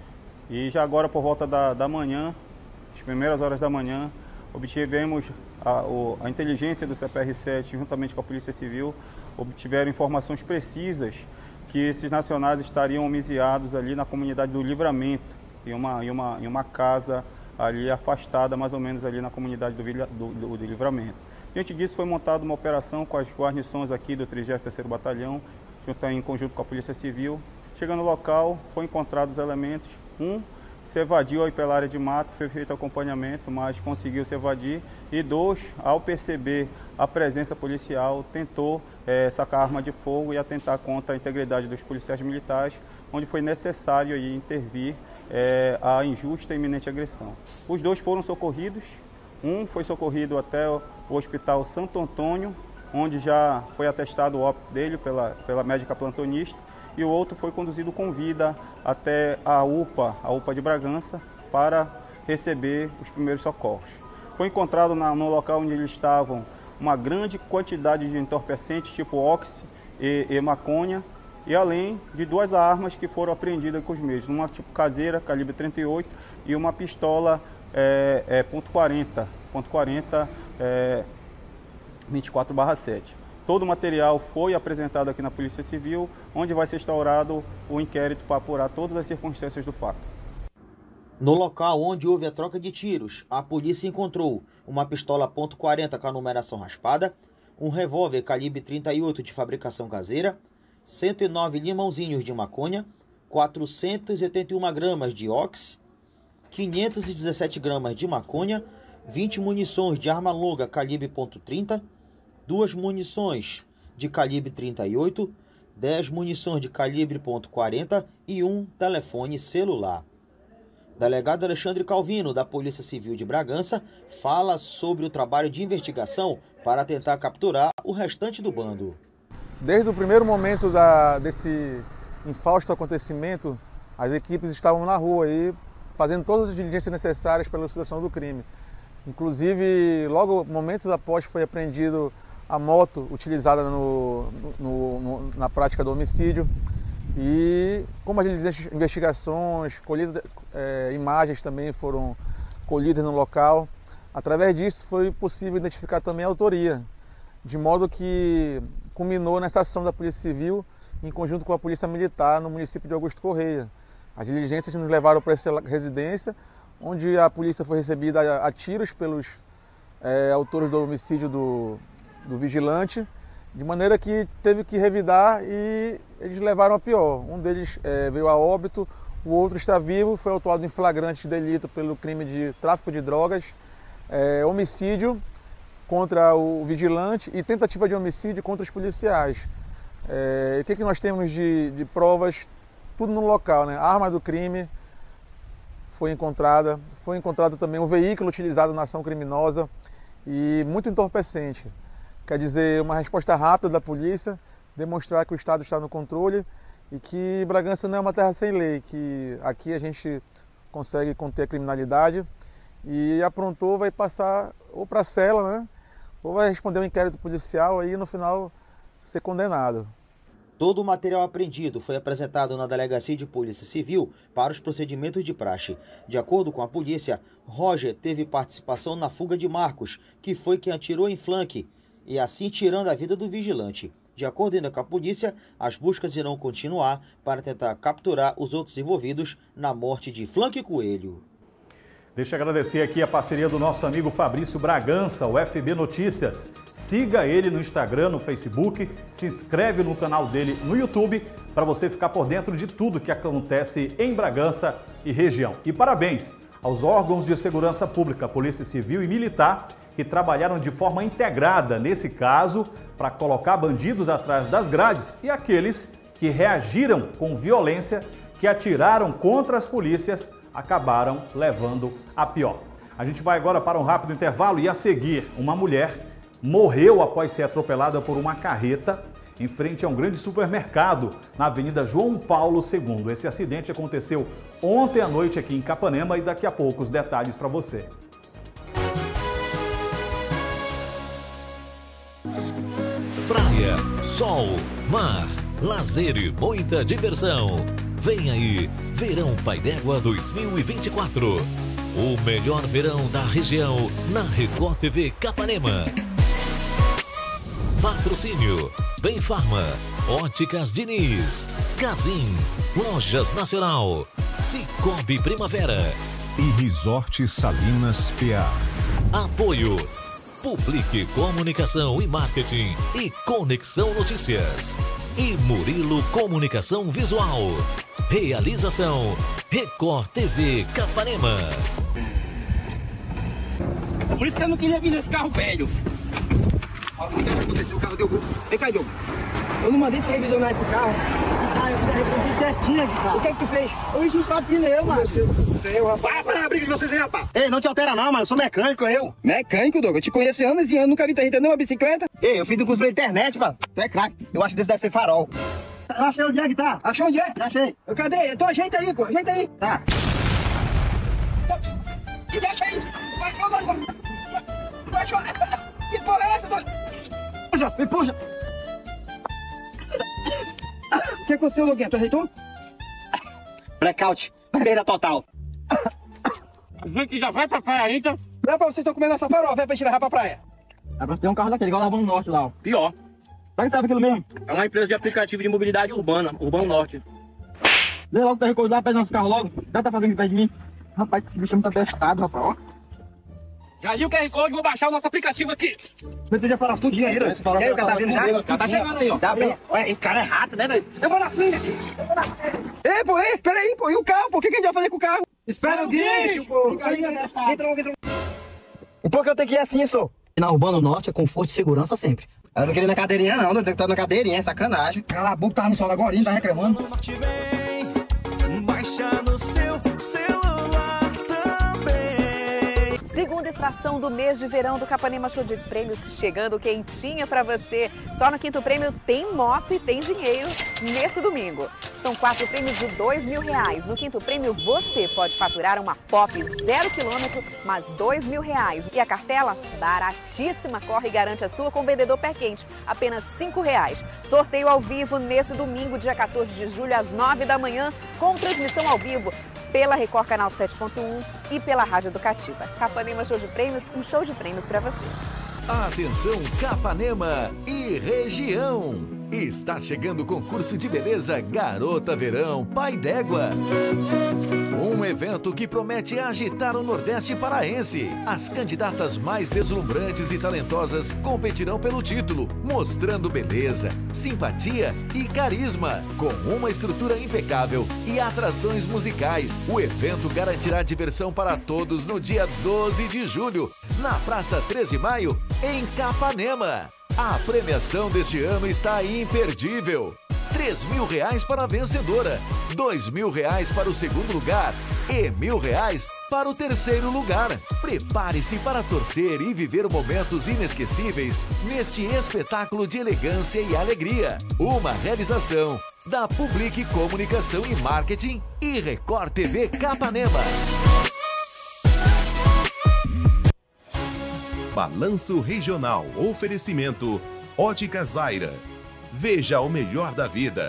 E já agora por volta da manhã, as primeiras horas da manhã, obtivemos a inteligência do CPR-7 juntamente com a Polícia Civil, obtiveram informações precisas que esses nacionais estariam homicidados ali na comunidade do Livramento, em uma casa ali afastada, mais ou menos ali na comunidade do Livramento. Diante disso, foi montada uma operação com as guarnições aqui do 33º Batalhão, junto em conjunto com a Polícia Civil. Chegando no local, foram encontrados elementos. Um se evadiu aí pela área de mato, foi feito acompanhamento, mas conseguiu se evadir. E 2, ao perceber a presença policial, tentou sacar arma de fogo e atentar contra a integridade dos policiais militares, onde foi necessário aí intervir a injusta e iminente agressão. Os 2 foram socorridos. Um foi socorrido até o Hospital Santo Antônio, onde já foi atestado o óbito dele pela médica plantonista, e o outro foi conduzido com vida até a UPA de Bragança, para receber os primeiros socorros. Foi encontrado no local onde eles estavam uma grande quantidade de entorpecentes tipo oxi e maconha, e além de 2 armas que foram apreendidas com os mesmos, uma tipo caseira, calibre 38, e uma pistola .40 24/7. Todo o material foi apresentado aqui na Polícia Civil, onde vai ser instaurado o inquérito para apurar todas as circunstâncias do fato. No local onde houve a troca de tiros, a polícia encontrou uma pistola .40 com a numeração raspada, um revólver calibre 38 de fabricação caseira, 109 limãozinhos de maconha, 481 gramas de ox, 517 gramas de maconha, 20 munições de arma longa calibre .30, 2 munições de calibre 38, 10 munições de calibre .40 e um telefone celular. Delegado Alexandre Calvino, da Polícia Civil de Bragança, fala sobre o trabalho de investigação para tentar capturar o restante do bando. Desde o primeiro momento desse infausto acontecimento, as equipes estavam na rua aí, fazendo todas as diligências necessárias para a elucidação do crime. Inclusive, logo momentos após foi apreendido a moto utilizada na prática do homicídio. E como as investigações, imagens também foram colhidas no local, através disso foi possível identificar também a autoria, de modo que culminou nessa ação da Polícia Civil em conjunto com a Polícia Militar no município de Augusto Correia. As diligências nos levaram para essa residência, onde a polícia foi recebida a tiros pelos autores do homicídio do vigilante, de maneira que teve que revidar e eles levaram a pior. Um deles veio a óbito, o outro está vivo, foi autuado em flagrante delito pelo crime de tráfico de drogas, homicídio contra o vigilante e tentativa de homicídio contra os policiais. O que nós temos de provas? Tudo no local, né? A arma do crime foi encontrado também um veículo utilizado na ação criminosa e muito entorpecente. Quer dizer, uma resposta rápida da polícia, demonstrar que o Estado está no controle e que Bragança não é uma terra sem lei, que aqui a gente consegue conter a criminalidade e aprontou, vai passar ou para a cela, né? Ou vai responder um inquérito policial e no final ser condenado. Todo o material apreendido foi apresentado na Delegacia de Polícia Civil para os procedimentos de praxe. De acordo com a polícia, Roger teve participação na fuga de Marcos, que foi quem atirou em flanque, e assim tirando a vida do vigilante. De acordo ainda com a polícia, as buscas irão continuar para tentar capturar os outros envolvidos na morte de Flanque Coelho. Deixa eu agradecer aqui a parceria do nosso amigo Fabrício Bragança, o FB Notícias. Siga ele no Instagram, no Facebook, se inscreve no canal dele no YouTube para você ficar por dentro de tudo que acontece em Bragança e região. E parabéns aos órgãos de segurança pública, Polícia Civil e Militar, que trabalharam de forma integrada nesse caso para colocar bandidos atrás das grades e aqueles que reagiram com violência, que atiraram contra as polícias, acabaram levando a pior. A gente vai agora para um rápido intervalo e a seguir, uma mulher morreu após ser atropelada por uma carreta em frente a um grande supermercado na Avenida João Paulo II. Esse acidente aconteceu ontem à noite aqui em Capanema e daqui a pouco os detalhes para você. Praia, sol, mar, lazer e muita diversão. Vem aí, Verão Pai d'Égua 2024. O melhor verão da região na Record TV Capanema. Patrocínio: Bem Farma, Óticas Diniz, Gazin, Lojas Nacional, Cicobi Primavera e Resort Salinas PA. Apoio: Publique Comunicação e Marketing e Conexão Notícias. E Murilo Comunicação Visual. Realização: Record TV Capanema. Por isso que eu não queria vir nesse carro velho. Olha o que aconteceu, o carro deu gol. Vem cá, Diogo. Eu não mandei tu revisionar esse carro. Ah, eu fiz certinho aqui, cara. O que é que tu fez? Eu enchi os quatro pneus, mano. Eu, rapaz. Para a briga de vocês aí, rapaz. Ei, não te altera não, mano. Eu sou mecânico, eu. Mecânico, Douglas? Eu te conheço anos e anos. Nunca vi tu arrendando nenhuma bicicleta. Ei, eu fiz um curso pela internet, mano. Tu é craque. Eu acho que desse deve ser farol. Eu achei onde é que tá. Achou onde é? Já achei. Cadê? Então ajeita aí, pô. Ajeita aí. Tá. E deixa isso. Baixou. Que porra é essa, doido? Puxa, me puxa. O que aconteceu, Loguinha? Tu ajeitou? Blackout. Perda total. A gente já vai pra praia ainda? Não é pra vocês estão comendo essa farofa, é pra gente levar pra praia. É pra ter um carro daquele, igual lá no Norte lá, ó. Pior. Pra que sabe aquilo mesmo? É uma empresa de aplicativo de mobilidade urbana, Urbano Norte. Vê logo, tá recordado, pede nosso carro logo. Já tá fazendo aqui perto de mim. Rapaz, esse bicho é muito atestado, rapaz, ó. Já li o QR Code, vou baixar o nosso aplicativo aqui. Mas tu já falava tudinho aí, né? E aí, o cara tá vindo já? Tá chegando aí, ó. Tá bem. Olha, o cara é rato, né, doido? Eu vou na frente. Ei, pô, peraí, pô. E o carro, pô? O que a gente vai fazer com o carro? Espera o guincho, pô. Entra logo. E por que eu tenho que ir assim, só? Na Urbano Norte é conforto e segurança sempre. Eu não queria ir na cadeirinha, não. Eu tenho que estar na cadeirinha, é sacanagem. Cala a boca, tava no sol agora, tá reclamando. Baixa no seu celular também. Segunda extração do mês de verão do Capanema Show de Prêmios chegando quentinha pra você. Só no quinto prêmio tem moto e tem dinheiro nesse domingo. São 4 prêmios de R$2.000. No quinto prêmio você pode faturar uma Pop 0 km, mais R$2.000. E a cartela, baratíssima, corre e garante a sua com o vendedor pé quente, apenas R$5. Sorteio ao vivo nesse domingo, dia 14 de julho, às 9 da manhã, com transmissão ao vivo pela Record Canal 7.1 e pela Rádio Educativa. Capanema Show de Prêmios, um show de prêmios para você. Atenção Capanema e região! Está chegando o concurso de beleza Garota Verão Pai d'Égua. Um evento que promete agitar o Nordeste paraense. As candidatas mais deslumbrantes e talentosas competirão pelo título, mostrando beleza, simpatia e carisma. Com uma estrutura impecável e atrações musicais, o evento garantirá diversão para todos no dia 12 de julho, na Praça 3 de Maio, em Capanema. A premiação deste ano está imperdível. R$3.000 para a vencedora, R$2.000 para o segundo lugar e R$1.000 para o terceiro lugar. Prepare-se para torcer e viver momentos inesquecíveis neste espetáculo de elegância e alegria. Uma realização da Public Comunicação e Marketing e Record TV Capanema. Balanço Regional. Oferecimento Ótica Zaira. Veja o melhor da vida.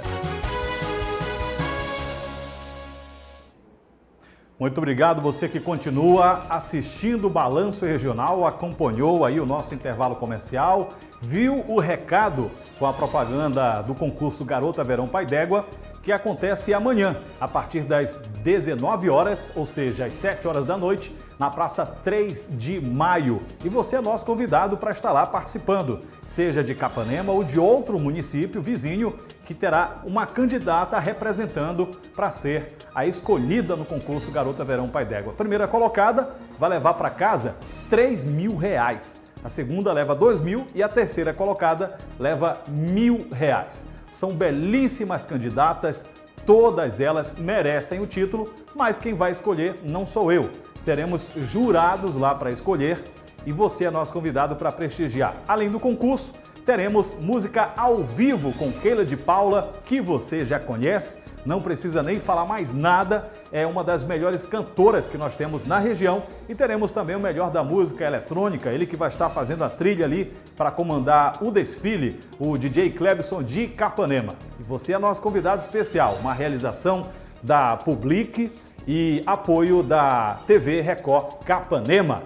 Muito obrigado você que continua assistindo o Balanço Regional, acompanhou aí o nosso intervalo comercial, viu o recado com a propaganda do concurso Garota Verão Pai d'Égua, que acontece amanhã, a partir das 19 horas, ou seja, às 7 horas da noite, na Praça 3 de Maio. E você é nosso convidado para estar lá participando, seja de Capanema ou de outro município vizinho que terá uma candidata representando para ser a escolhida no concurso Garota Verão Pai d'Égua. A primeira colocada vai levar para casa R$3.000. A segunda leva R$2.000 e a terceira colocada leva R$1.000. São belíssimas candidatas, todas elas merecem o título, mas quem vai escolher não sou eu. Teremos jurados lá para escolher e você é nosso convidado para prestigiar. Além do concurso, teremos música ao vivo com Keila de Paula, que você já conhece. Não precisa nem falar mais nada, é uma das melhores cantoras que nós temos na região. E teremos também o melhor da música eletrônica, ele que vai estar fazendo a trilha ali para comandar o desfile, o DJ Clebson de Capanema. E você é nosso convidado especial, uma realização da Public e apoio da TV Record Capanema.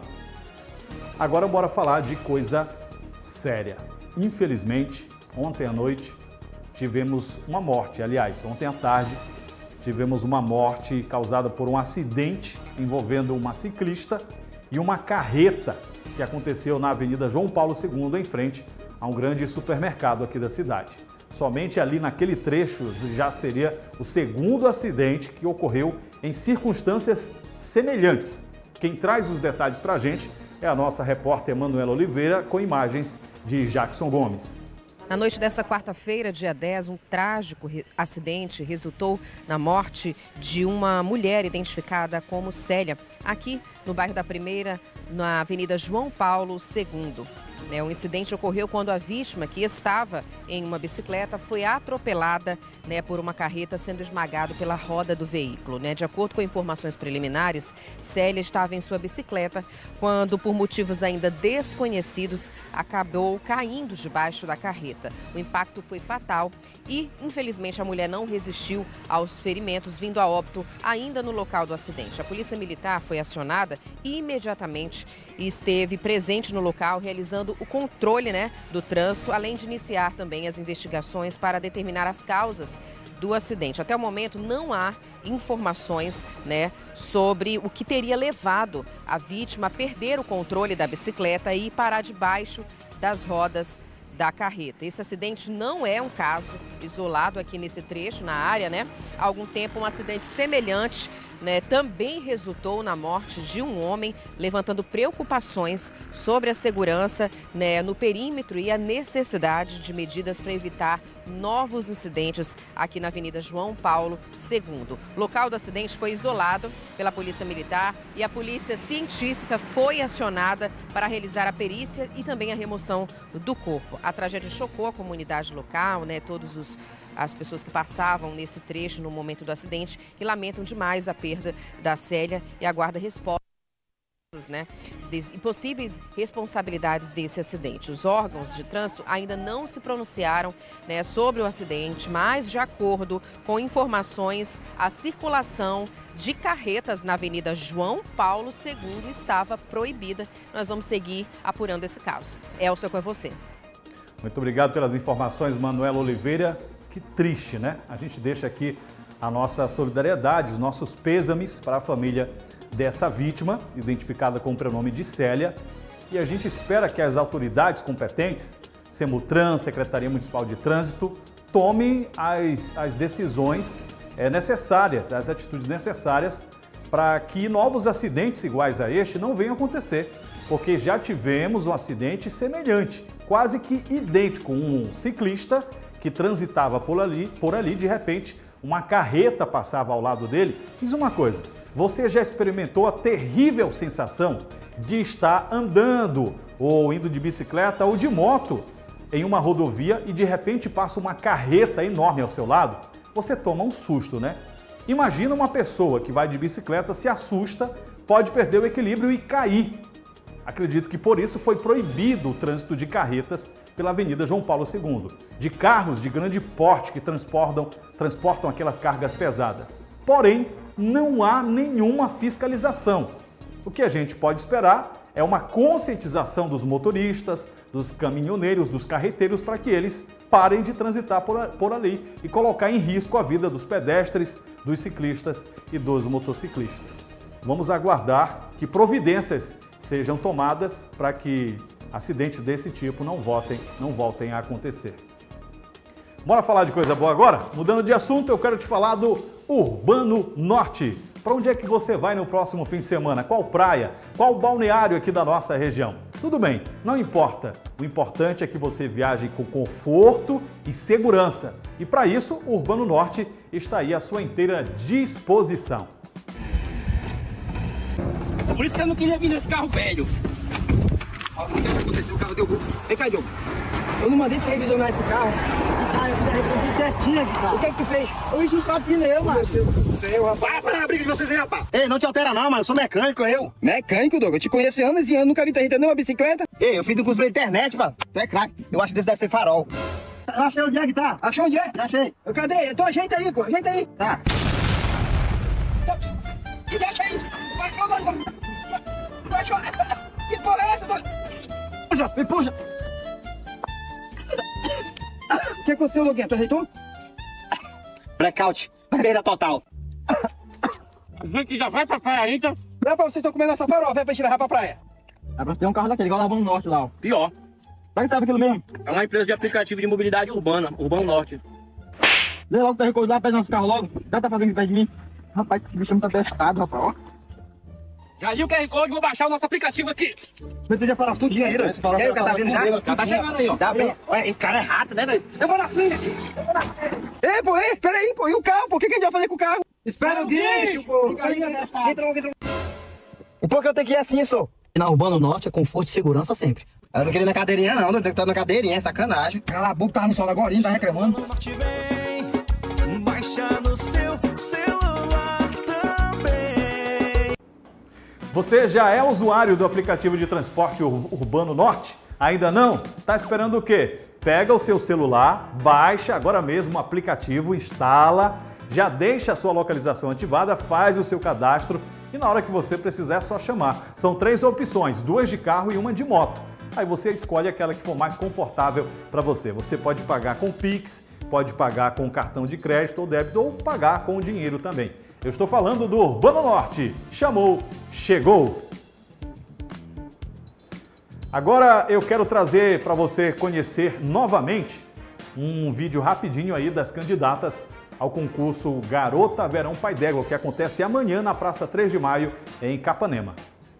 Agora bora falar de coisa séria. Infelizmente, ontem à noite, tivemos uma morte, aliás, ontem à tarde tivemos uma morte causada por um acidente envolvendo uma ciclista e uma carreta que aconteceu na Avenida João Paulo II, em frente a um grande supermercado aqui da cidade. Somente ali naquele trecho já seria o segundo acidente que ocorreu em circunstâncias semelhantes. Quem traz os detalhes para a gente é a nossa repórter Emanuela Oliveira, com imagens de Jackson Gomes. Na noite dessa quarta-feira, dia 10, um trágico acidente resultou na morte de uma mulher identificada como Célia, aqui no bairro da Primeira, na Avenida João Paulo II. O incidente ocorreu quando a vítima, que estava em uma bicicleta, foi atropelada por uma carreta, sendo esmagado pela roda do veículo. De acordo com informações preliminares, Célia estava em sua bicicleta quando, por motivos ainda desconhecidos, acabou caindo debaixo da carreta. O impacto foi fatal e, infelizmente, a mulher não resistiu aos ferimentos, vindo a óbito ainda no local do acidente. A polícia militar foi acionada e imediatamente esteve presente no local, realizando tomando o controle, né, do trânsito, além de iniciar também as investigações para determinar as causas do acidente. Até o momento não há informações, né, sobre o que teria levado a vítima a perder o controle da bicicleta e parar debaixo das rodas da carreta. Esse acidente não é um caso isolado aqui nesse trecho, na área, né? Há algum tempo um acidente semelhante, né, também resultou na morte de um homem, levantando preocupações sobre a segurança, né, no perímetro e a necessidade de medidas para evitar novos incidentes aqui na Avenida João Paulo II. O local do acidente foi isolado pela Polícia Militar e a Polícia Científica foi acionada para realizar a perícia e também a remoção do corpo. A tragédia chocou a comunidade local, né, as pessoas que passavam nesse trecho no momento do acidente e lamentam demais a perda da Célia e aguarda respostas, né, e possíveis responsabilidades desse acidente. Os órgãos de trânsito ainda não se pronunciaram, né, sobre o acidente, mas de acordo com informações, a circulação de carretas na Avenida João Paulo II estava proibida. Nós vamos seguir apurando esse caso. Elcio, com você. Muito obrigado pelas informações, Manuela Oliveira. Que triste, né? A gente deixa aqui a nossa solidariedade, os nossos pêsames para a família dessa vítima, identificada com o prenome de Célia. E a gente espera que as autoridades competentes, Semutran, Secretaria Municipal de Trânsito, tomem as decisões necessárias, as atitudes necessárias para que novos acidentes iguais a este não venham acontecer. Porque já tivemos um acidente semelhante, quase que idêntico, um ciclista que transitava por ali, de repente, uma carreta passava ao lado dele. Diz uma coisa, você já experimentou a terrível sensação de estar andando ou indo de bicicleta ou de moto em uma rodovia e de repente passa uma carreta enorme ao seu lado? Você toma um susto, né? Imagina uma pessoa que vai de bicicleta, se assusta, pode perder o equilíbrio e cair. Acredito que por isso foi proibido o trânsito de carretas pela Avenida João Paulo II, de carros de grande porte que transportam aquelas cargas pesadas. Porém, não há nenhuma fiscalização. O que a gente pode esperar é uma conscientização dos motoristas, dos caminhoneiros, dos carreteiros, para que eles parem de transitar por ali e colocar em risco a vida dos pedestres, dos ciclistas e dos motociclistas. Vamos aguardar que providências sejam tomadas para que acidentes desse tipo não voltem a acontecer. Bora falar de coisa boa agora? Mudando de assunto, eu quero te falar do Urbano Norte. Para onde é que você vai no próximo fim de semana? Qual praia? Qual balneário aqui da nossa região? Tudo bem, não importa. O importante é que você viaje com conforto e segurança. E para isso, o Urbano Norte está aí à sua inteira disposição. Por isso que eu não queria vir nesse carro velho. Olha o que aconteceu, o carro deu burro. Vem cá, Diogo. Eu não mandei pra revisionar esse carro. Cara, eu fiz certinho aqui, cara. O que é que tu fez? Eu enchi os 4 pneus, mano. Meu Deus do céu, rapaz. Para a briga de vocês aí, rapaz. Ei, não te altera não, mano. Eu sou mecânico, eu. Mecânico, Douglas? Eu te conheço anos e anos, nunca vi tu arrendando uma bicicleta. Ei, eu fiz um curso pela internet, mano. Tu é craque. Eu acho que desse deve ser farol. Eu achei onde é que tá. Achou onde é? Achei. Cadê? Então ajeita aí, pô. Ajeita aí. Tá. Que deixa isso? Vai, que porra é essa, doido? Puxa, me puxa. O que aconteceu, Loguinha? Tu ajeitou? Blackout. Perda total. A gente já vai pra praia ainda. Não é pra vocês estão comendo essa farofa, é pra gente levar pra praia. É pra ter um carro daquele, igual lá no Norte lá, ó. Pior. Pra que serve aquilo mesmo? É uma empresa de aplicativo de mobilidade urbana, Urbano Norte. Vê logo, tá recordado, pega nosso carro logo. Já tá fazendo aqui perto de mim. Rapaz, esse bicho tá testado, rapaz, ó. Já li o QR Code, vou baixar o nosso aplicativo aqui. Mas tu já falava tudinho aí, né? E aí, o cara tá vindo já? Tá chegando aí, ó. Tá bem. Olha, o cara é rato, né, doido? Eu vou na frente. Ei, pô, peraí, pô. E o carro, pô? O que a gente vai fazer com o carro? Espera o guincho, pô. Entra. E por que eu tenho que ir assim, só? Na Urbano Norte é conforto e segurança sempre. Eu não queria ir na cadeirinha, não. Eu tenho que estar na cadeirinha, é sacanagem. Cala a boca, tava no sol agora, tá reclamando. Baixa no seu celular também. Você já é usuário do aplicativo de transporte Urbano Norte? Ainda não? Tá esperando o quê? Pega o seu celular, baixa agora mesmo o aplicativo, instala, já deixa a sua localização ativada, faz o seu cadastro e na hora que você precisar é só chamar. São 3 opções, 2 de carro e 1 de moto. Aí você escolhe aquela que for mais confortável para você. Você pode pagar com Pix, pode pagar com cartão de crédito ou débito ou pagar com dinheiro também. Eu estou falando do Urbano Norte. Chamou, chegou! Agora eu quero trazer para você conhecer novamente um vídeo rapidinho aí das candidatas ao concurso Garota Verão Pai d'Égua, que acontece amanhã na Praça 3 de Maio, em Capanema.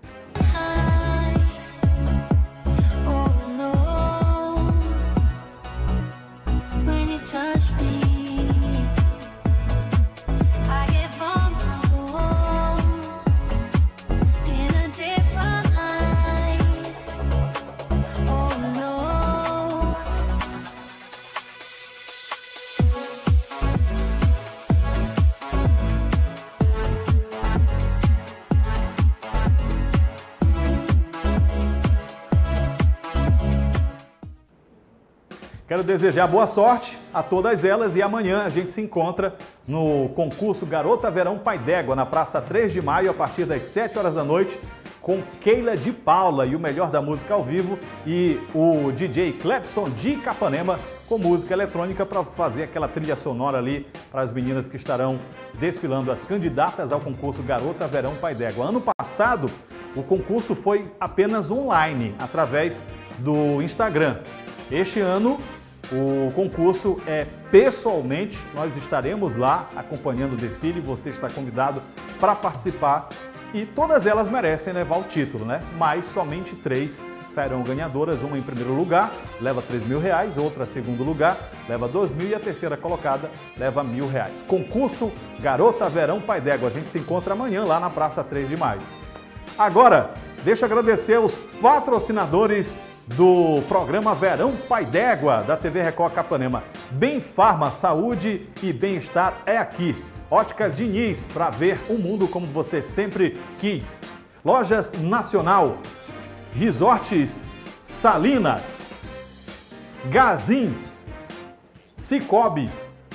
Quero desejar boa sorte a todas elas e amanhã a gente se encontra no concurso Garota Verão Pai d'Égua, na Praça 3 de Maio, a partir das 7 horas da noite, com Keila de Paula e o melhor da música ao vivo e o DJ Clepson de Capanema com música eletrônica para fazer aquela trilha sonora ali para as meninas que estarão desfilando, as candidatas ao concurso Garota Verão Pai d'Égua. Ano passado, o concurso foi apenas online, através do Instagram. Este ano, o concurso é pessoalmente, nós estaremos lá acompanhando o desfile, você está convidado para participar e todas elas merecem levar o título, né? Mas somente 3 sairão ganhadoras, uma em primeiro lugar, leva R$3.000, outra em segundo lugar, leva R$2.000 e a terceira colocada leva R$1.000. Concurso Garota Verão Pai d'Égua, a gente se encontra amanhã lá na Praça 3 de Maio. Agora, deixa eu agradecer aos patrocinadores do programa Verão Pai d'Égua, da TV Record Capanema. Bem Farma, saúde e bem-estar é aqui. Óticas Diniz, para ver o mundo como você sempre quis. Lojas Nacional, Resorts Salinas, Gazin, Cicobi,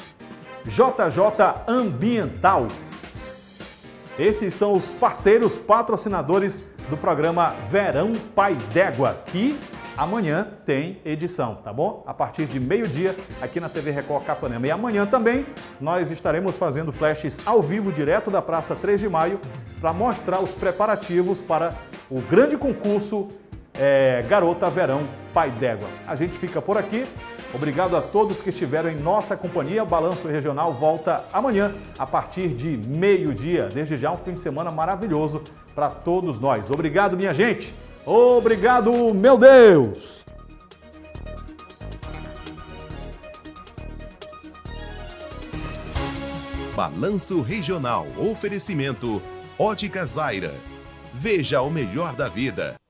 JJ Ambiental. Esses são os parceiros patrocinadores do programa Verão Pai d'Égua, que amanhã tem edição, tá bom? A partir de meio-dia aqui na TV Record Capanema. E amanhã também nós estaremos fazendo flashes ao vivo direto da Praça 3 de Maio para mostrar os preparativos para o grande concurso Garota Verão Pai d'Égua. A gente fica por aqui. Obrigado a todos que estiveram em nossa companhia. O Balanço Regional volta amanhã a partir de meio-dia. Desde já um fim de semana maravilhoso para todos nós. Obrigado, minha gente. Obrigado, meu Deus! Balanço Regional. Oferecimento Ótica Zaira. Veja o melhor da vida.